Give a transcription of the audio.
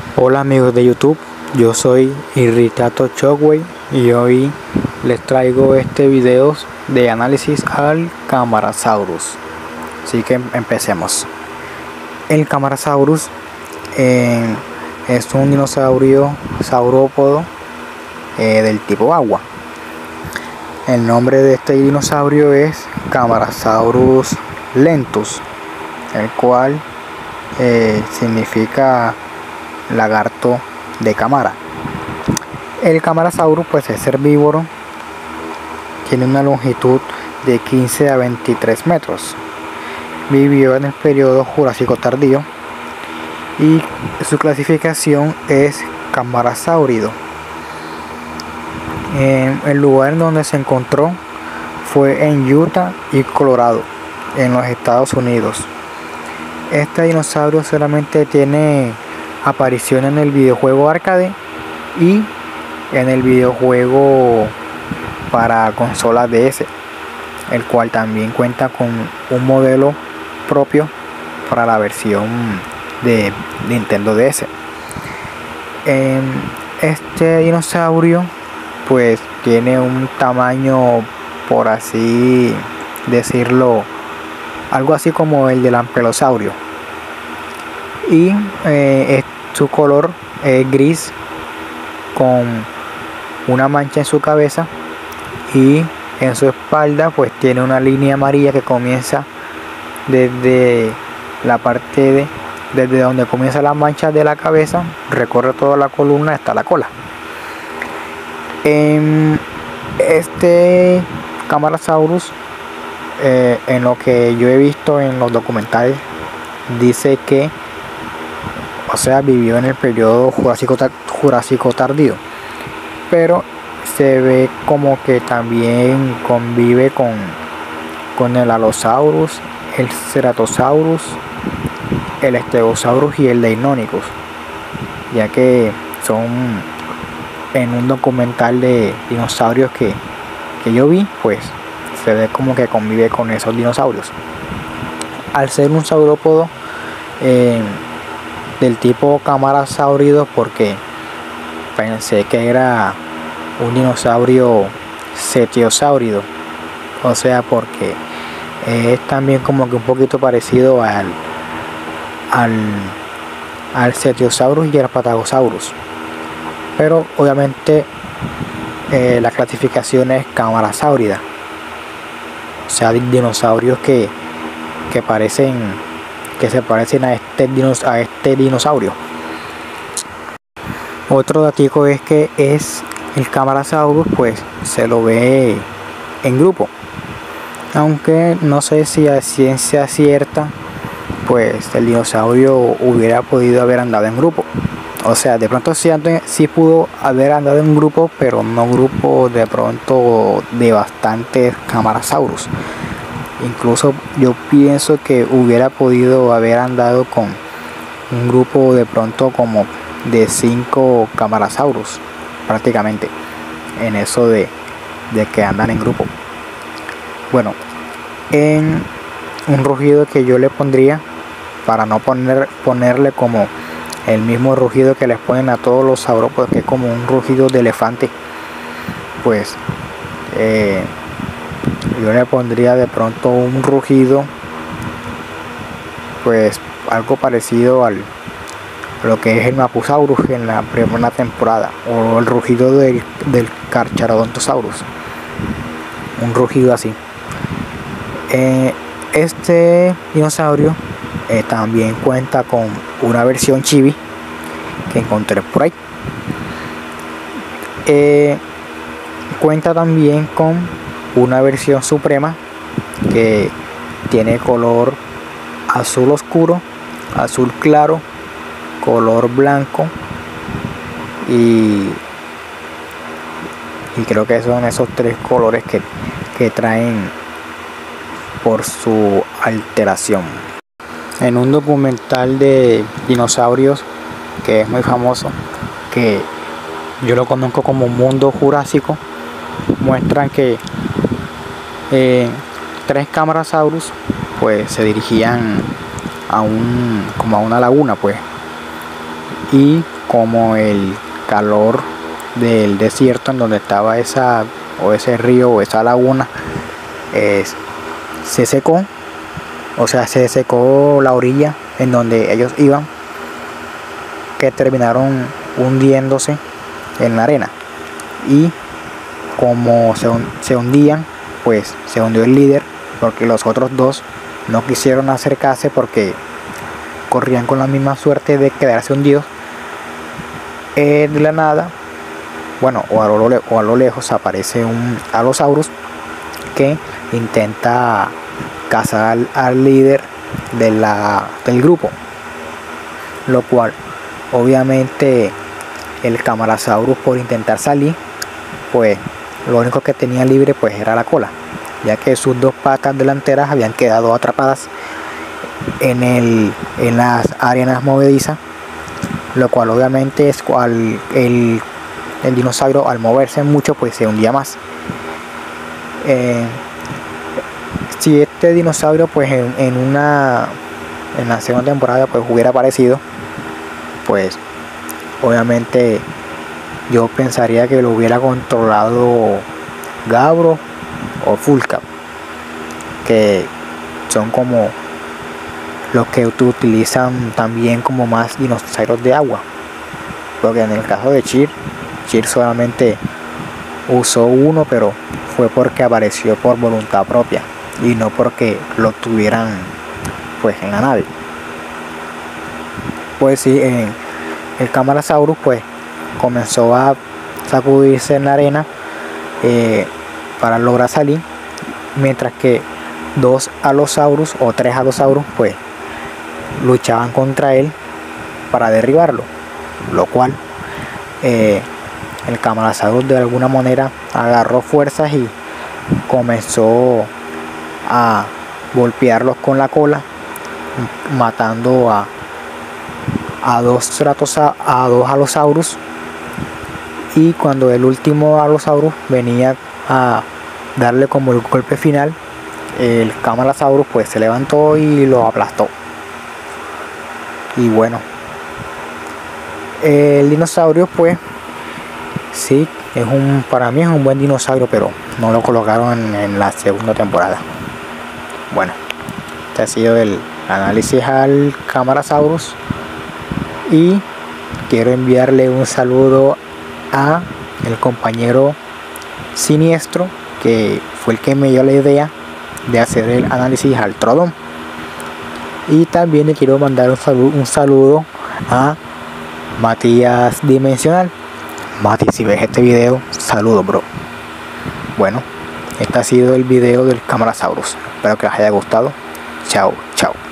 Hola amigos de YouTube, yo soy Irritato Shockwave y hoy les traigo este video de análisis al Camarasaurus. Así que empecemos. El Camarasaurus es un dinosaurio saurópodo del tipo agua. El nombre de este dinosaurio es Camarasaurus lentus, el cual significa lagarto de cámara. El Camarasaurus pues es herbívoro, tiene una longitud de 15 a 23 metros. Vivió en el periodo Jurásico tardío y su clasificación es Camarasáurido. El lugar en donde se encontró fue en Utah y Colorado, en los Estados Unidos. Este dinosaurio solamente tiene aparición en el videojuego arcade y en el videojuego para consola DS, el cual también cuenta con un modelo propio para la versión de Nintendo DS. Este dinosaurio pues tiene un tamaño, por así decirlo, algo así como el del ampelosaurio, y su color es gris con una mancha en su cabeza, y en su espalda pues tiene una línea amarilla que comienza desde la parte desde donde comienza la mancha de la cabeza, recorre toda la columna hasta la cola. Este Camarasaurus, en lo que yo he visto en los documentales, dice que, o sea, vivió en el periodo Jurásico tardío, pero se ve como que también convive con el Allosaurus, el Ceratosaurus, el Stegosaurus y el Deinonychus, ya que son, en un documental de dinosaurios que yo vi, pues se ve como que convive con esos dinosaurios. Al ser un saurópodo del tipo Camarasáurido, porque pensé que era un dinosaurio cetiosáurido, o sea, porque es también como que un poquito parecido al Cetiosaurus y al Patagosaurus, pero obviamente la clasificación es Camarasáurida, o sea, dinosaurios que se parecen a este dinosaurio. Otro datico es que el Camarasaurus pues se lo ve en grupo, aunque no sé si a ciencia cierta pues el dinosaurio hubiera podido haber andado en grupo. O sea, de pronto sí pudo haber andado en grupo, pero no grupo de pronto de bastantes Camarasaurus. Incluso yo pienso que hubiera podido haber andado con un grupo de pronto como de 5 Camarasaurus, prácticamente, en eso de que andan en grupo. Bueno, en un rugido que yo le pondría, para no ponerle como el mismo rugido que les ponen a todos los saurópodos, que es como un rugido de elefante, pues yo le pondría de pronto un rugido pues algo parecido a lo que es el Mapusaurus en la primera temporada, o el rugido del Carcharodontosaurus, un rugido así. Este dinosaurio también cuenta con una versión chibi que encontré por ahí. Cuenta también con una versión suprema que tiene color azul oscuro, azul claro, color blanco y creo que son esos 3 colores que traen por su alteración. En un documental de dinosaurios que es muy famoso, que yo lo conozco como Mundo Jurásico, muestran que 3 Camarasaurus pues se dirigían como a una laguna, pues, y como el calor del desierto en donde estaba ese río o esa laguna se secó, o sea, se secó la orilla en donde ellos iban, que terminaron hundiéndose en la arena. Y como se hundían, pues se hundió el líder, porque los otros dos no quisieron acercarse porque corrían con la misma suerte de quedarse hundidos. De la nada, bueno, o a lo lejos aparece un Allosaurus que intenta cazar al líder del grupo, lo cual obviamente el Camarasaurus, por intentar salir, pues lo único que tenía libre pues era la cola, ya que sus dos patas delanteras habían quedado atrapadas en las arenas movedizas, lo cual obviamente es el dinosaurio, al moverse mucho, pues se hundía más. Si este dinosaurio pues en la segunda temporada pues hubiera aparecido, pues obviamente yo pensaría que lo hubiera controlado Gabro o Fullcap, que son como los que utilizan también como más dinosaurios de agua, porque en el caso de Cheer solamente usó uno, pero fue porque apareció por voluntad propia y no porque lo tuvieran pues en la nave. Pues sí, el Camarasaurus pues comenzó a sacudirse en la arena para lograr salir, mientras que dos Allosaurus o tres Allosaurus pues luchaban contra él para derribarlo, lo cual el Camarasaurus de alguna manera agarró fuerzas y comenzó a golpearlos con la cola, matando a dos Allosaurus. Y cuando el último Allosaurus venía a darle como el golpe final, el Camarasaurus pues se levantó y lo aplastó. Y bueno, el dinosaurio pues sí, para mí es un buen dinosaurio, pero no lo colocaron en la segunda temporada. Bueno, este ha sido el análisis al Camarasaurus, y quiero enviarle un saludo a el compañero Siniestro, que fue el que me dio la idea de hacer el análisis al Troodon. Y también le quiero mandar un saludo a Matías Dimensional. Mati, si ves este video, saludos, bro. Bueno, este ha sido el video del Camarasaurus. Espero que les haya gustado. Chao, chao.